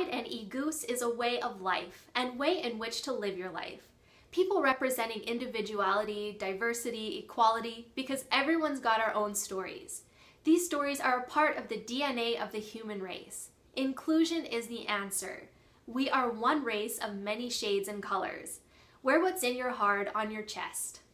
Pride and egoos is a way of life and way in which to live your life. People representing individuality, diversity, equality, because everyone's got our own stories. These stories are a part of the DNA of the human race. Inclusion is the answer. We are one race of many shades and colors. Wear what's in your heart on your chest.